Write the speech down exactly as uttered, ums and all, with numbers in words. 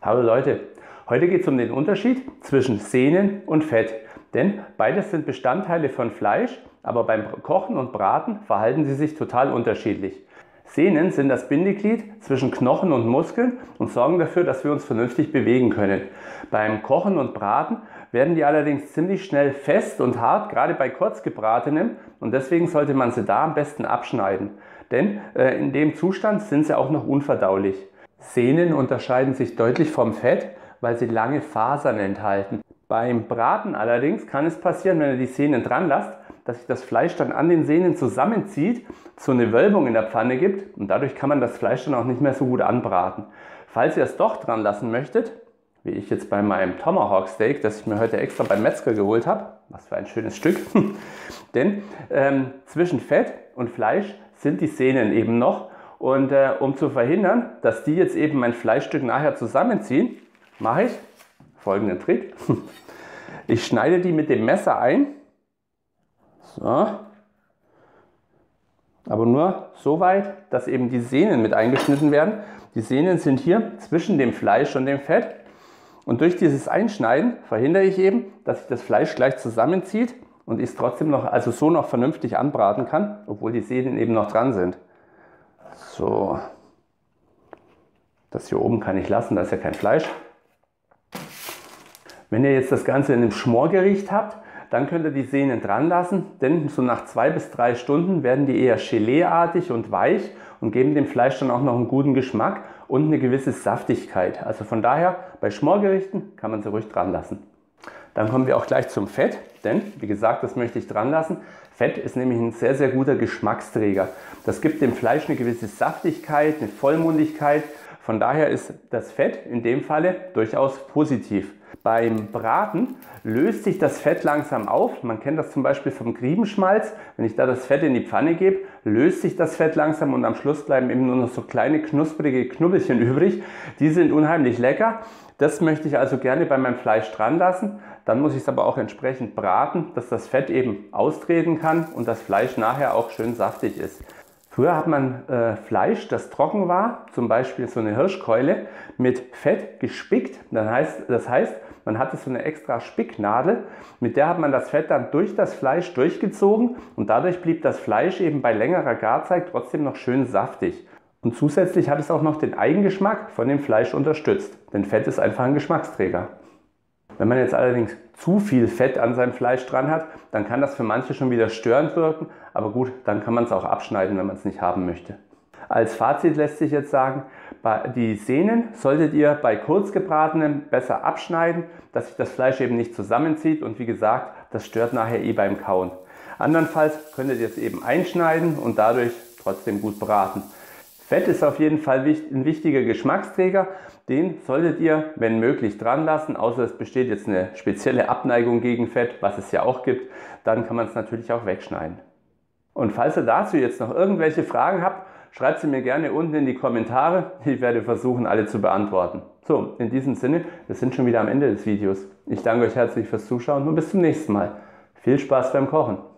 Hallo Leute, heute geht es um den Unterschied zwischen Sehnen und Fett, denn beides sind Bestandteile von Fleisch, aber beim Kochen und Braten verhalten sie sich total unterschiedlich. Sehnen sind das Bindeglied zwischen Knochen und Muskeln und sorgen dafür, dass wir uns vernünftig bewegen können. Beim Kochen und Braten werden die allerdings ziemlich schnell fest und hart, gerade bei kurzgebratenem, und deswegen sollte man sie da am besten abschneiden, denn äh, in dem Zustand sind sie auch noch unverdaulich. Sehnen unterscheiden sich deutlich vom Fett, weil sie lange Fasern enthalten. Beim Braten allerdings kann es passieren, wenn ihr die Sehnen dran lasst, dass sich das Fleisch dann an den Sehnen zusammenzieht, so eine Wölbung in der Pfanne gibt und dadurch kann man das Fleisch dann auch nicht mehr so gut anbraten. Falls ihr es doch dran lassen möchtet, wie ich jetzt bei meinem Tomahawk Steak, das ich mir heute extra beim Metzger geholt habe, was für ein schönes Stück, denn ähm, zwischen Fett und Fleisch sind die Sehnen eben noch. Und äh, um zu verhindern, dass die jetzt eben mein Fleischstück nachher zusammenziehen, mache ich folgenden Trick. Ich schneide die mit dem Messer ein. So. Aber nur so weit, dass eben die Sehnen mit eingeschnitten werden. Die Sehnen sind hier zwischen dem Fleisch und dem Fett. Und durch dieses Einschneiden verhindere ich eben, dass sich das Fleisch gleich zusammenzieht und ich es trotzdem noch, also so noch vernünftig anbraten kann, obwohl die Sehnen eben noch dran sind. So, das hier oben kann ich lassen, da ist ja kein Fleisch. Wenn ihr jetzt das Ganze in einem Schmorgericht habt, dann könnt ihr die Sehnen dran lassen, denn so nach zwei bis drei Stunden werden die eher geleeartig und weich und geben dem Fleisch dann auch noch einen guten Geschmack und eine gewisse Saftigkeit. Also von daher, bei Schmorgerichten kann man sie ruhig dran lassen. Dann kommen wir auch gleich zum Fett, denn wie gesagt, das möchte ich dran lassen. Fett ist nämlich ein sehr, sehr guter Geschmacksträger. Das gibt dem Fleisch eine gewisse Saftigkeit, eine Vollmundigkeit. Von daher ist das Fett in dem Falle durchaus positiv. Beim Braten löst sich das Fett langsam auf. Man kennt das zum Beispiel vom Griebenschmalz. Wenn ich da das Fett in die Pfanne gebe, löst sich das Fett langsam und am Schluss bleiben eben nur noch so kleine knusprige Knubbelchen übrig. Die sind unheimlich lecker. Das möchte ich also gerne bei meinem Fleisch dran lassen. Dann muss ich es aber auch entsprechend braten, dass das Fett eben austreten kann und das Fleisch nachher auch schön saftig ist. Früher hat man äh, Fleisch, das trocken war, zum Beispiel so eine Hirschkeule, mit Fett gespickt. Das heißt, das heißt, man hatte so eine extra Spicknadel, mit der hat man das Fett dann durch das Fleisch durchgezogen und dadurch blieb das Fleisch eben bei längerer Garzeit trotzdem noch schön saftig. Und zusätzlich hat es auch noch den Eigengeschmack von dem Fleisch unterstützt, denn Fett ist einfach ein Geschmacksträger. Wenn man jetzt allerdings zu viel Fett an seinem Fleisch dran hat, dann kann das für manche schon wieder störend wirken, aber gut, dann kann man es auch abschneiden, wenn man es nicht haben möchte. Als Fazit lässt sich jetzt sagen, die Sehnen solltet ihr bei kurzgebratenem besser abschneiden, dass sich das Fleisch eben nicht zusammenzieht und wie gesagt, das stört nachher eh beim Kauen. Andernfalls könntet ihr es eben einschneiden und dadurch trotzdem gut braten. Fett ist auf jeden Fall ein wichtiger Geschmacksträger, den solltet ihr, wenn möglich, dran lassen, außer es besteht jetzt eine spezielle Abneigung gegen Fett, was es ja auch gibt, dann kann man es natürlich auch wegschneiden. Und falls ihr dazu jetzt noch irgendwelche Fragen habt, schreibt sie mir gerne unten in die Kommentare, ich werde versuchen, alle zu beantworten. So, in diesem Sinne, wir sind schon wieder am Ende des Videos. Ich danke euch herzlich fürs Zuschauen und bis zum nächsten Mal. Viel Spaß beim Kochen!